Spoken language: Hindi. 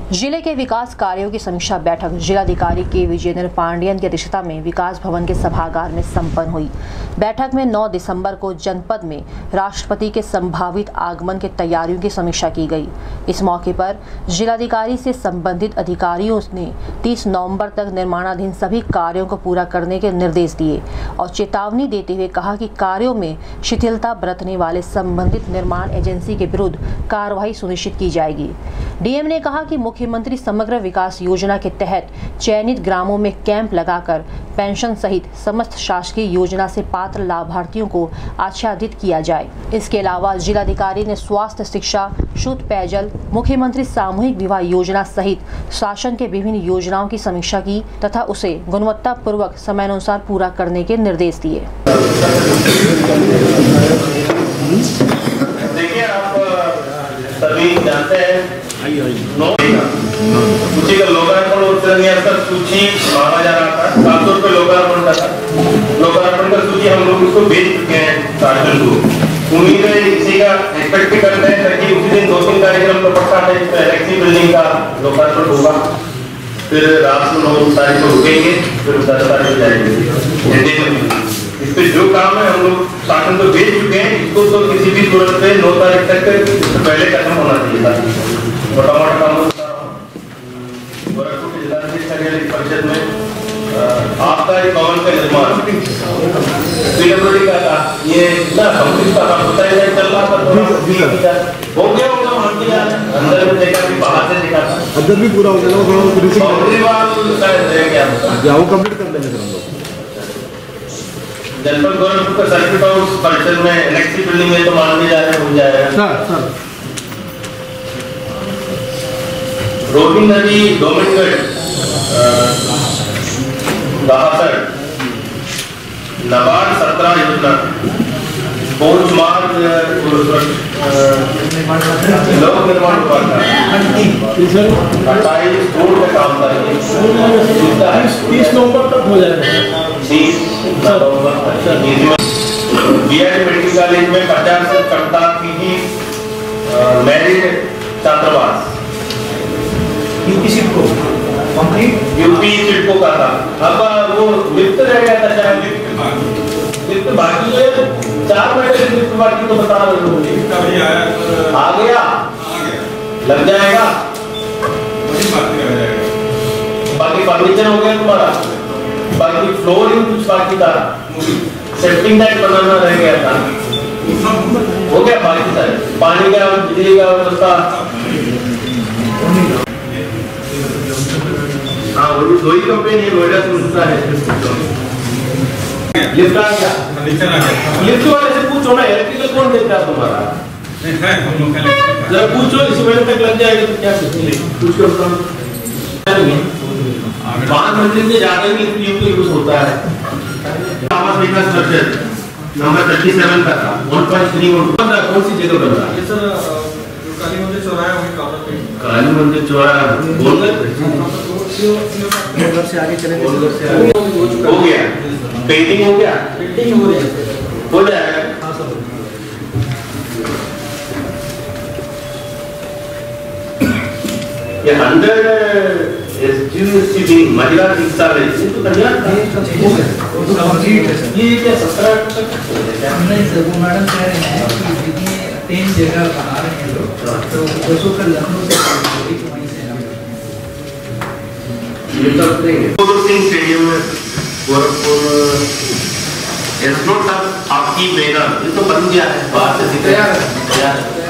जिले के विकास कार्यों की समीक्षा बैठक जिलाधिकारी के विजेंद्र पांडियन की अध्यक्षता में विकास भवन के सभागार में संपन्न हुई। बैठक में 9 दिसंबर को जनपद में राष्ट्रपति के संभावित आगमन की तैयारियों की समीक्षा की गई। इस मौके पर जिलाधिकारी से संबंधित अधिकारियों ने 30 नवंबर तक निर्माणाधीन सभी कार्यों को पूरा करने के निर्देश दिए और चेतावनी देते हुए कहा कि कार्यों में शिथिलता बरतने वाले संबंधित निर्माण एजेंसी के विरुद्ध कार्रवाई सुनिश्चित की जाएगी। डीएम ने कहा कि मुख्यमंत्री समग्र विकास योजना के तहत चयनित ग्रामों में कैंप लगाकर पेंशन सहित समस्त शासकीय योजना से पात्र लाभार्थियों को आच्छादित किया जाए। इसके अलावा जिलाधिकारी ने स्वास्थ्य, शिक्षा, शुद्ध पेयजल, मुख्यमंत्री सामूहिक विवाह योजना सहित शासन के विभिन्न योजनाओं की समीक्षा की तथा उसे गुणवत्ता पूर्वक समयानुसार पूरा करने के निर्देश दिए। देखिए, आप सभी जानते हैं सूची का लोकार्पण सूची मांगा जा रहा था। 700 रुपये लोकार्पण का था। लोकार्पण का सूची हम लोग उसको भेज चुके हैं शासन को। उम्मीद है इसी का एक्सपेक्ट करते हैं ताकि उसी दिन 2-3 कार्यक्रम तो पक्का है। इलेक्ट्रिक बिल्डिंग का लोकार्पण होगा, फिर रात को 9 तारीख को रुकेंगे, फिर 10 तारीख को जाएंगे। इस पे जो काम है हम लोग शासन को भेज चुके हैं। इसको तो किसी भी सूरत पे 9 तारीख तक पहले खत्म होना चाहिए था। मोटा काम परिषद में आपका एक भवन का निर्माण पीडब्ल्यूडी का था। ये ना कंप्लीट का काम होता है, चल रहा था, हो गया होगा। मानते हैं अंदर में देखा कि बाहर से देखा था, अंदर भी पूरा हो गया। बाउंड्री वाल शायद रह गया, वो कंप्लीट कर लेंगे हम लोग। जनपद गवर्नमेंट का सर्किट हाउस परिसर में इलेक्ट्रिक बिल्डिंग में तो मान लिया जा रहा है, हो जाएगा सर। रोहिणी नदी डोमिनगढ़ नबार्ड 17 योजना पहुंच मार्ग लोक निर्माण विभाग का 28 करोड़ का काम था। 30 नवंबर तक हो जाएगा। 30 नवंबर तक बीएड मेडिकल कॉलेज में 50 से क्षमता की मैरिड छात्रावास यूपी सिडको का था। अब वो लिफ्ट रह गया था, शायद लिफ्ट बाकी है। 4 महीने से लिफ्ट बाकी तो बता रहे हो। आ गया लग जाएगा। बाकी फर्नीचर हो गया तुम्हारा, बाकी फ्लोरिंग कुछ बाकी था, सेफ्टिंग टैंक बनाना रह गया था, हो गया बाकी सारे। पानी का, बिजली का व्यवस्था, हाँ दो ही कंपनी नोएडा से मिलता है। लिफ्ट आ गया, लिफ्ट वाले से पूछो ना, इलेक्ट्रिकल कौन देता है तुम्हारा? जरा पूछो, इस महीने तक लग जाएगा तो क्या पूछ के बताओ। 5 मंजिल से ज्यादा भी लिफ्ट यूज होता है। आवास विकास परिषद नंबर 37 का था, 1.3 कौन सी जगह बन रहा है सर? काली मंदिर चौराहा बोल रहे उधर से आगे चलेंगे, उधर से आगे हो गया। पेंटिंग हो गया, पेंटिंग हो जाएगा। ये 100 एसटीसी महिला शिक्षा है, ये तो बढ़िया था। ये क्या 17 तक नहीं सर, वो मैडम कह रहे हैं कि 3 जगह बना रहे हैं लोग, तो बसों का लखनऊ से वहीं से ये सब देंगे। स्टेडियम में गोरखपुर एस्ट्रोटर्फ हॉकी मैदान ये तो बन गया है, बाहर से दिख रहा है।